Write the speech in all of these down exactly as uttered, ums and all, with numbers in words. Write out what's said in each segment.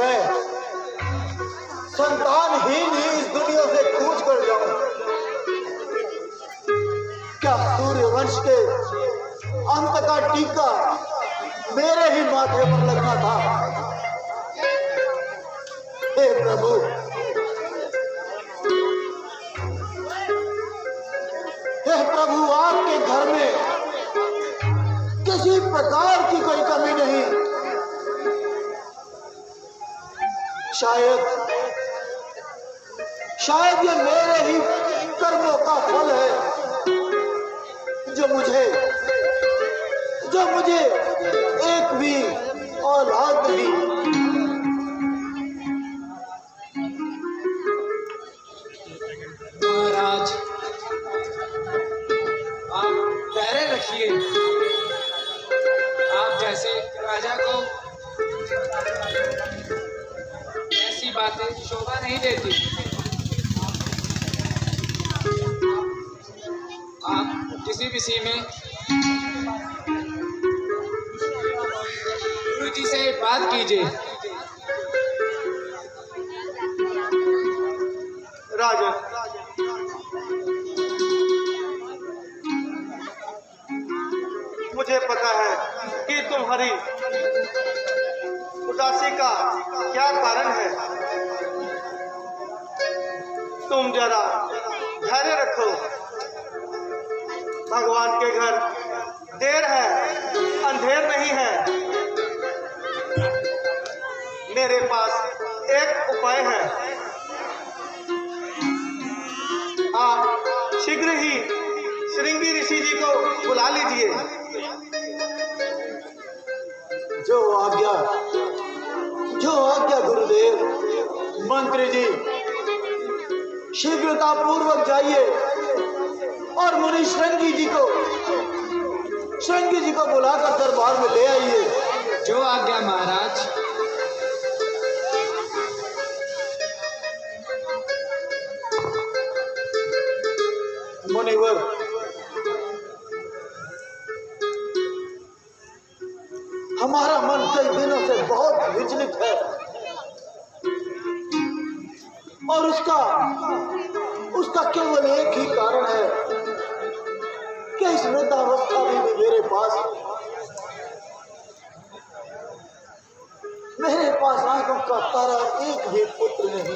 मैं संतानहीन ही इस दुनिया से कूच कर जाऊं। क्या सूर्यवंश के अंत का टीका मेरे ही माथे पर लगना था? हे प्रभु, हे प्रभु, आपके घर में किसी प्रकार की कोई कमी नहीं। शायद शायद ये मेरे ही कर्मों का फल है जो मुझे जो मुझे एक भी औलाद नहीं। महाराज, आप पहरे रखिए। आप जैसे राजा को ऐसी बातें शोभा नहीं देती। आप किसी विषय में गुरु जी से बात कीजिए। राजन, मुझे पता है कि तुम्हारी उदासी का क्या कारण है। तुम जरा धैर्य रखो। भगवान के घर देर है, अंधेर नहीं है। मेरे पास एक उपाय है। आप शीघ्र ही श्रृंगी ऋषि जी को बुला लीजिए। जो आज्ञा जो आज्ञा गुरुदेव। मंत्री जी, शीघ्रता पूर्वक जाइए और मुनि श्रृंगी जी को श्रृंगी जी को बुलाकर दरबार में ले आइए। जो आज्ञा महाराज। मुनिवर, हमारा मन कई दिनों से बहुत विचलित है और उसका उसका केवल एक ही कारण है कि इस वृद्धावस्था में भी मेरे पास मेरे पास आंखों का तारा एक भी पुत्र नहीं।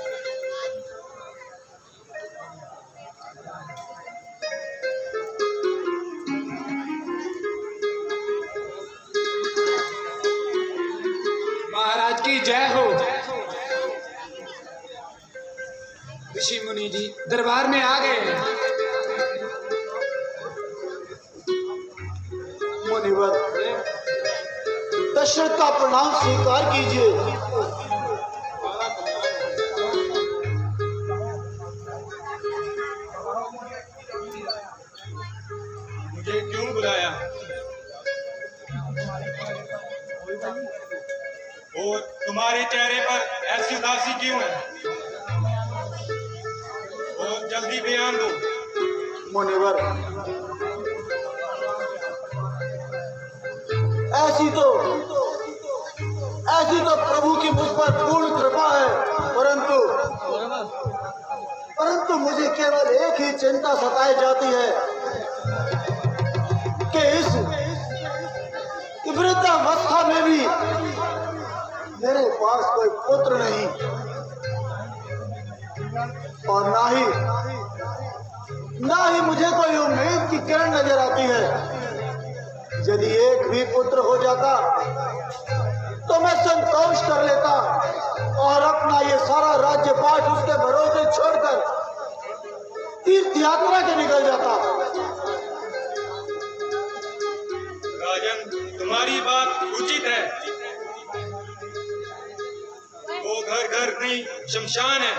महाराज की जय हो। ऋषि मुनि जी दरबार में आ गए हैं। मुनिवर, दशरथ का प्रणाम स्वीकार कीजिए। मुझे क्यों बुलाया और तुम्हारे चेहरे पर ऐसी उदासी क्यों है? और जल्दी बयान दो। मुनिवर, ऐसी तो ऐसी तो प्रभु की मुझ पर पूर्ण कृपा है, परंतु परंतु मुझे केवल एक ही चिंता सताई जाती है कि इस वृद्धावस्था में भी मेरे पास कोई पुत्र नहीं और ना ही ना ही मुझे कोई उम्मीद की किरण नजर आती है। यदि एक भी पुत्र हो जाता तो मैं संतोष कर लेता और अपना ये सारा राज्य पाठ उसके भरोसे छोड़कर तीर्थ यात्रा के निकल जाता। राजन, तुम्हारी बात उचित है। वो घर घर नहीं शमशान है,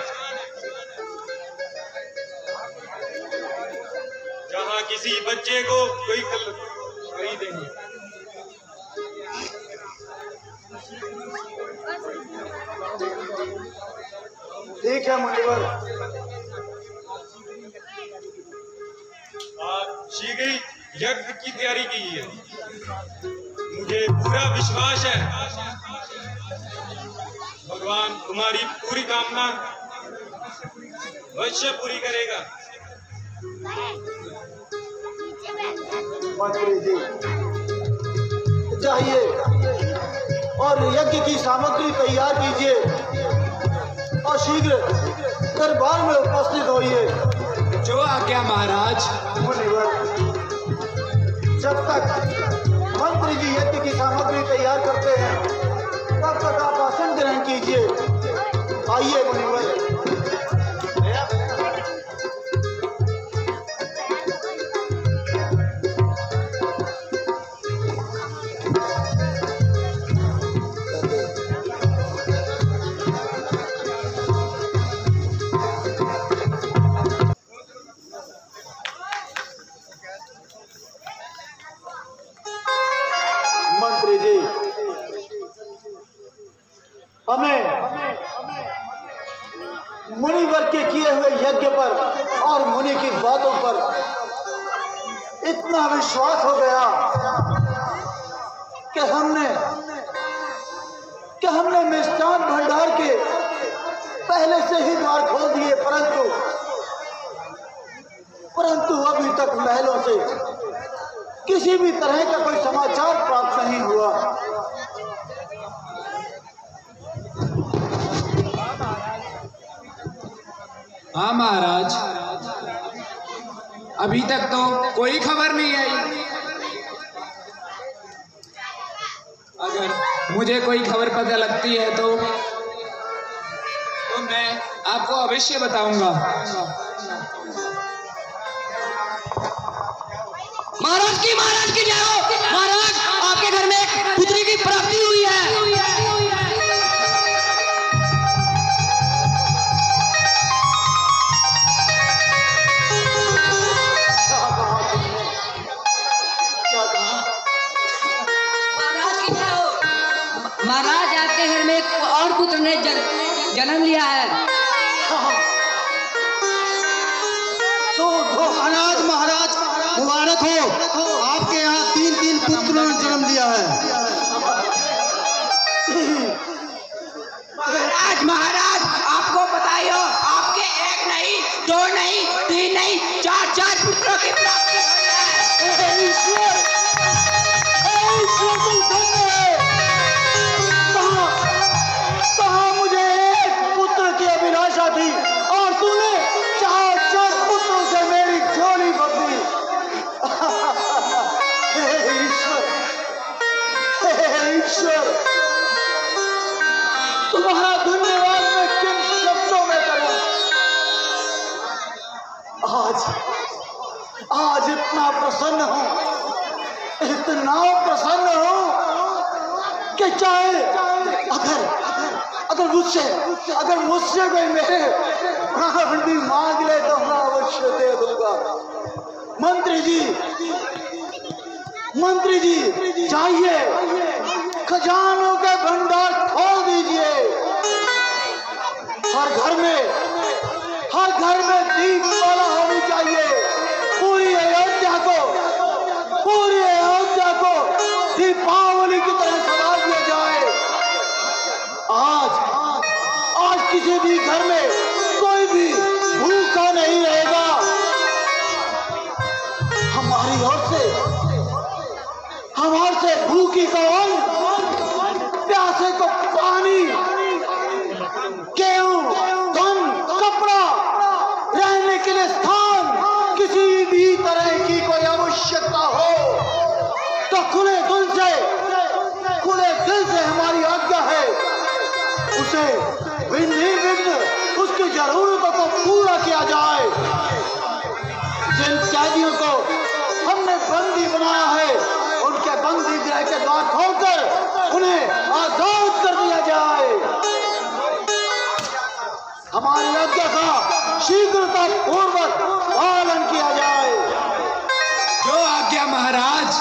जहाँ किसी बच्चे को कोई खरीदेंगे। ठीक है मुनिवर, आप शीघ्र यज्ञ की तैयारी कीजिए। मुझे पूरा विश्वास है भगवान तुम्हारी पूरी कामना अवश्य पूरी करेगा। मंत्री जी जाइए और यज्ञ की सामग्री तैयार कीजिए और शीघ्र दरबार में उपस्थित होइए। जो आज्ञा महाराज। मुनिवर, जब तक मंत्री जी यज्ञ की सामग्री तैयार करते हैं तब तक आप आसन ग्रहण कीजिए। आइए मुनिवर। मंत्री जी, हमें मुनिवर के किए हुए यज्ञ पर और मुनि की बातों पर इतना विश्वास हो गया कि हमने कि हमने मिष्ठान भंडार के पहले से ही द्वार खोल दिए, परंतु परंतु अभी तक महलों से किसी भी तरह का कोई समाचार प्राप्त नहीं हुआ। हाँ महाराज, अभी तक तो कोई खबर नहीं आई। अगर मुझे कोई खबर पता लगती है तो तो मैं आपको अवश्य बताऊंगा। महाराज की महाराज की जय हो। महाराज, आपके घर में एक पुत्री की प्राप्ति हुई है। महाराज की जय हो। महाराज, आपके घर में एक और पुत्र ने जन, जन्म लिया है। तो महाराज महाराज मुबारक हो, आपके यहाँ तीन तीन पुत्रों ने जन्म लिया है। महाराज महाराज, आपको बताइए, आपके एक नहीं, दो नहीं, तीन नहीं, चार चार पुत्रों की प्राप्ति हुई है। ईश्वर, ईश्वर तुम धन्य है। कहाँ कहाँ मुझे एक पुत्र की अभिलाषा थी और तूने चार चार पुत्रों से मेरी झोली भर दी। हे ईश्वर, हे ईश्वर, तुम्हारा धन्यवाद मैं किन शब्दों में करूं। आज आज इतना प्रसन्न हूं, इतना प्रसन्न हूं कि चाहे अगर अगर मुझसे अगर मुझसे कोई मेरे प्राण भी मांग ले तो मैं अवश्य दे दूंगा। मंत्री जी मंत्री जी जाइए, खजानों के भंडार खोल दीजिए। हर घर में हर घर में दीपमाला होनी चाहिए। पूरी अयोध्या को पूरी अयोध्या को दीपावली की तरह सजा दिया जाए। आज आज किसी भी घर में कोई भी भूखा नहीं रहेगा। हमारी ओर से हमारे से भूखी को अन्न, प्यासे को पानी, गेहूं, धन, कपड़ा, रहने के लिए स्थान, किसी भी तरह की कोई आवश्यकता हो तो खुले दिल से खुले दिल से हमारी आज्ञा है उसे भिन्न भिन्न उसकी जरूरतों को पूरा किया जाए। जिन कैदियों को हमने बंदी बनाया है उनके बंदी गृह के द्वार खोलकर उन्हें आजाद कर दिया जाए। हमारी आज्ञा का शीघ्रता पूर्वक पालन किया जाए। जो आज्ञा महाराज।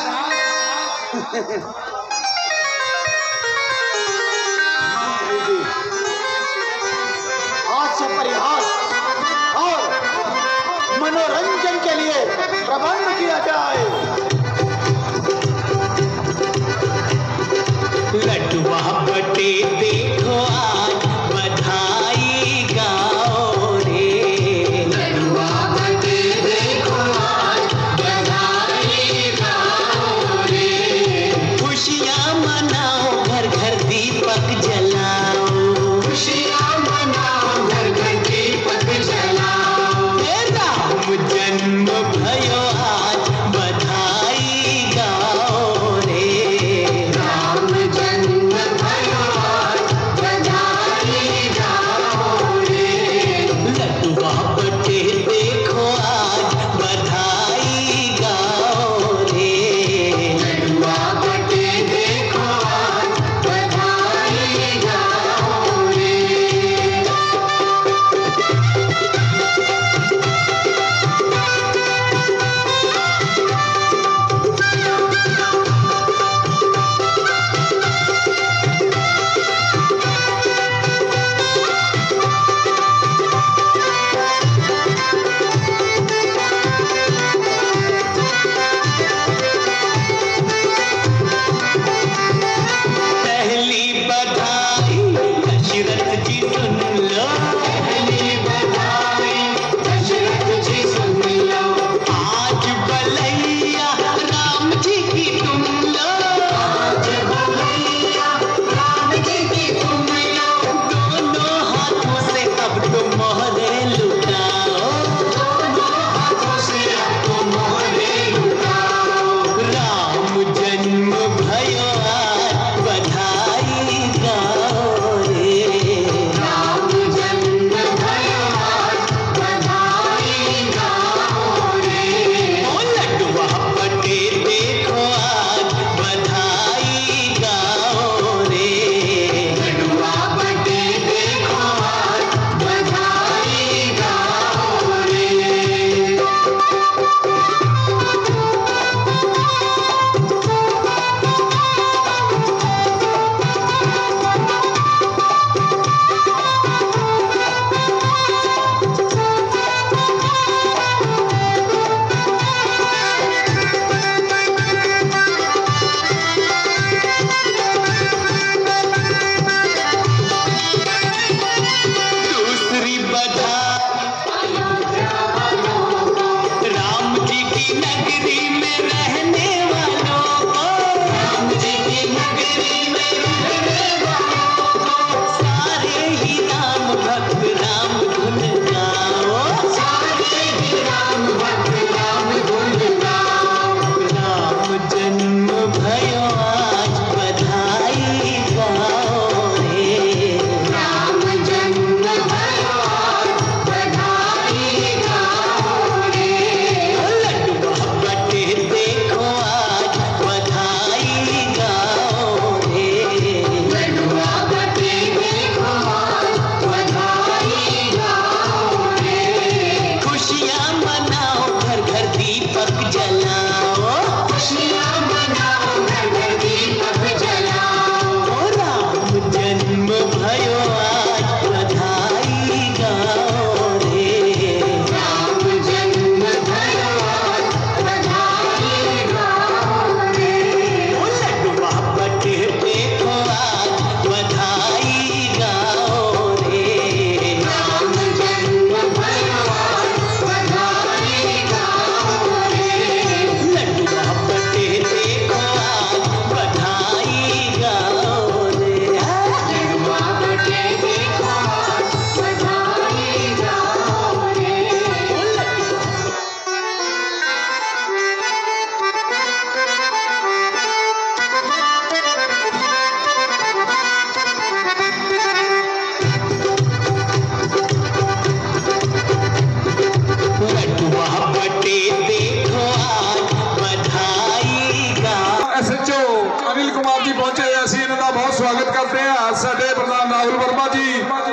हाथ से परिहास और मनोरंजन के लिए प्रबंध किया जाए। लटुआ बटे देखो आज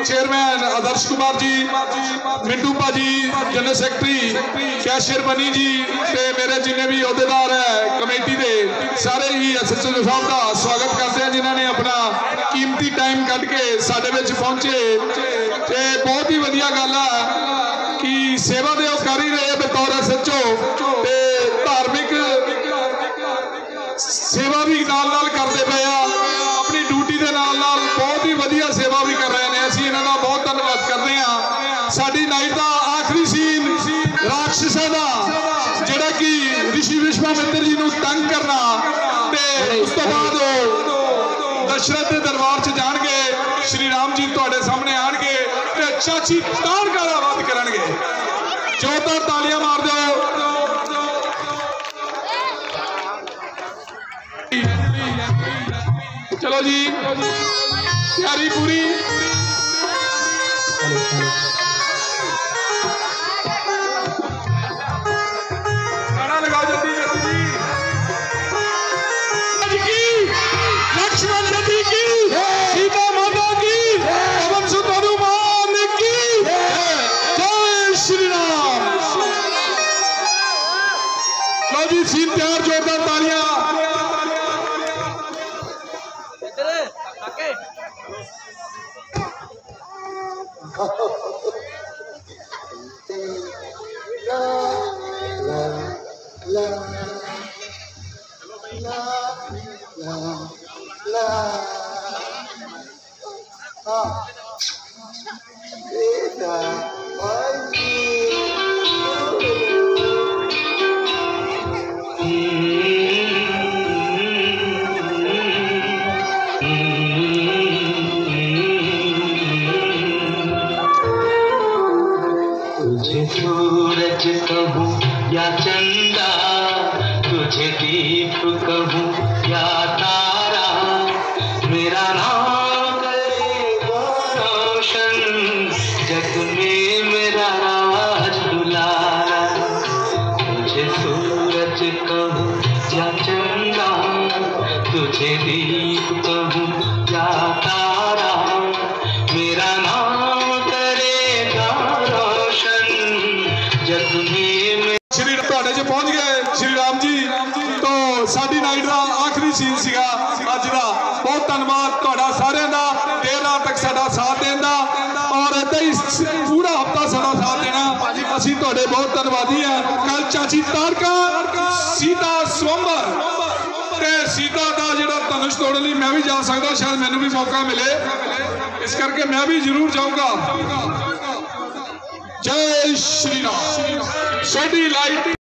चेयरमैन आदर्श कुमार जी, मिंटू भाजी जनरल सैकटरी, कैशियर बनी जी ते मेरे जिन्हें भी अहदेदार है कमेटी के सारे ही एस एच ओ साहब का स्वागत करते हैं जिन्होंने अपना कीमती टाइम कट के साडे विच पहुंचे। ते बहुत ही वधिया गल है कि सेवा दे कर ही रहे बतौर एस एच ओ ते धार्मिक सेवा भी नाल नाल करते पे आ, अपनी ड्यूटी के नाल नाल बहुत ही वधिया सेवा भी कर रहे हैं। असीं इन्हां दा बहुत धन्नवाद करते हैं। साडी नाइट का आखिरी सीन राक्षसां दा जिहड़ा कि ऋषि विश्वामित्र जी नूं तंग करना ते उस तो बाद दशरथ के दरबार च जाणगे, श्री राम जी तुहाडे सामने आणगे ते चाची तारका दा वध करनगे। जोरदार तालियां मार दो। चलो जी तैयारी पूरी। गाना लगाओ जल्दी जल्दी जी। लक्ष्मण जी की, सीता माता की, पवन सुत हनुमान की जय श्री राम। लो जी सीन तैयार, जोरदार तालियां। तुझे सूरज कहूँ या चंदा, तुझे दीप कहूँ या तारा, मेरा नाम करेगा रोशन, जग में मेरा राज दुलारा। तुझे सूरज कहूँ या चंदा, तुझे दीप कहूँ या तारा, मेरा नाम करेगा रोशन, जग में। श्री तुहाडे च पहुंच गए श्री राम जी। तो साडी नाइट का आखिरी सीन सीगा अज का। बहुत धन्यवाद तुहाडा सारिਆਂ ਦਾ देर रात तक साडा साथ देण दा, और इदां ही पूरा हफ्ता साडा साथ देना। असीं तुहाडे बहुत धन्यवादी हैं। कल चाची तारका सीता स्वयंवर ते सीता का जिहड़ा धनुष तोड़न लई मैं भी जा सकदा, शायद मैनूं भी मौका मिले, इस करके मैं भी जरूर जाऊंगा। जय श्री राम। साडी लाइट